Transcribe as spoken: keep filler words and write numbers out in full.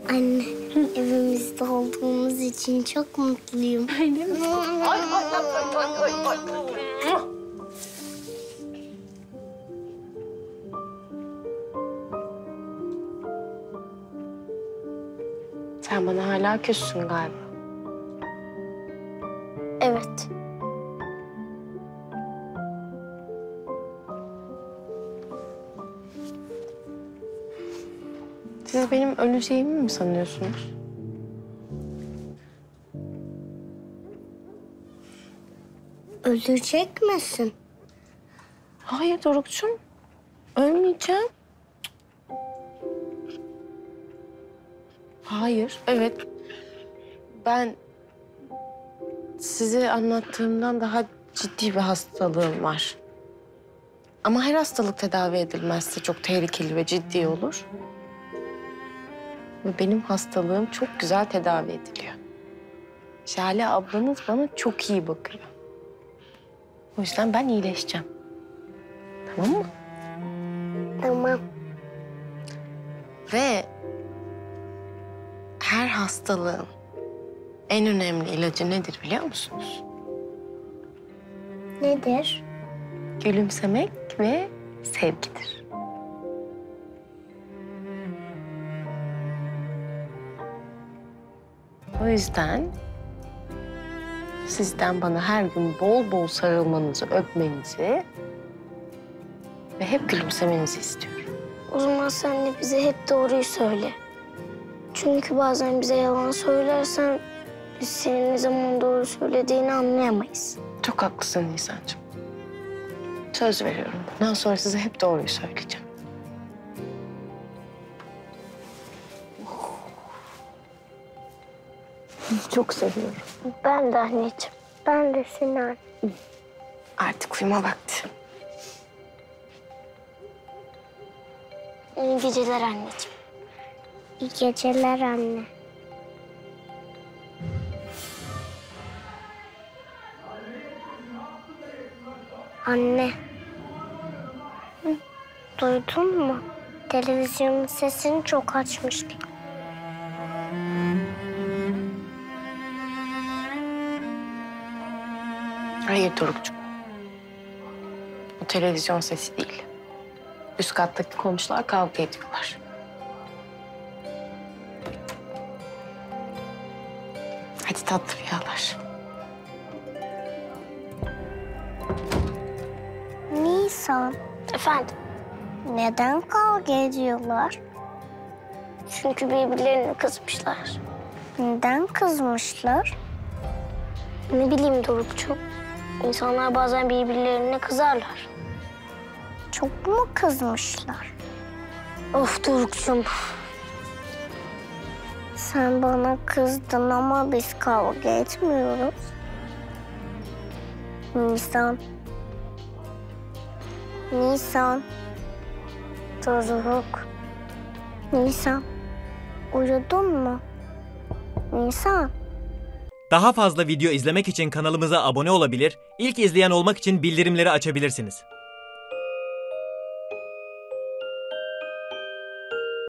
Anne, evimizde olduğumuz için çok mutluyum. Öyle mi? Ay ay ay ay ay ay. Sen bana hala küssün galiba. Evet. Siz benim öleceğimi mi sanıyorsunuz? Ölecek misin? Hayır Doruk'cum. Ölmeyeceğim. Hayır, evet. Ben size anlattığımdan daha ciddi bir hastalığım var. Ama her hastalık tedavi edilmezse çok tehlikeli ve ciddi olur. Ve benim hastalığım çok güzel tedavi ediliyor. Şale ablanız bana çok iyi bakıyor. O yüzden ben iyileşeceğim. Tamam mı? Tamam. Ve her hastalığın en önemli ilacı nedir biliyor musunuz? Nedir? Gülümsemek ve sevgidir. O yüzden sizden bana her gün bol bol sarılmanızı, öpmenizi ve hep gülümsemenizi istiyorum. O zaman sen de bize hep doğruyu söyle. Çünkü bazen bize yalan söylersen biz senin ne zaman doğru söylediğini anlayamayız. Çok haklısın Nisan'cığım. Söz veriyorum. Bundan sonra size hep doğruyu söyleyeceğim. Sizi çok seviyorum. Ben de anneciğim. Ben de seni anne. Artık uyuma vakti. İyi geceler anneciğim. İyi geceler anne. Anne. Hı? Duydun mu? Televizyonun sesini çok açmıştı. Hayır Doruk'cum. O televizyon sesi değil. Üst kattaki komşular kavga ediyorlar. Hadi tatlı rüyalar. Nisan. Efendim? Neden kavga ediyorlar? Çünkü birbirlerine kızmışlar. Neden kızmışlar? Ne bileyim Dorukçum. İnsanlar bazen birbirlerine kızarlar. Çok mu kızmışlar? Of Dorukçum. Sen bana kızdın ama biz kavga etmiyoruz. Nisan. Nisan. Doruk. Nisan. Uyudun mu? Nisan. Daha fazla video izlemek için kanalımıza abone olabilir, ilk izleyen olmak için bildirimleri açabilirsiniz.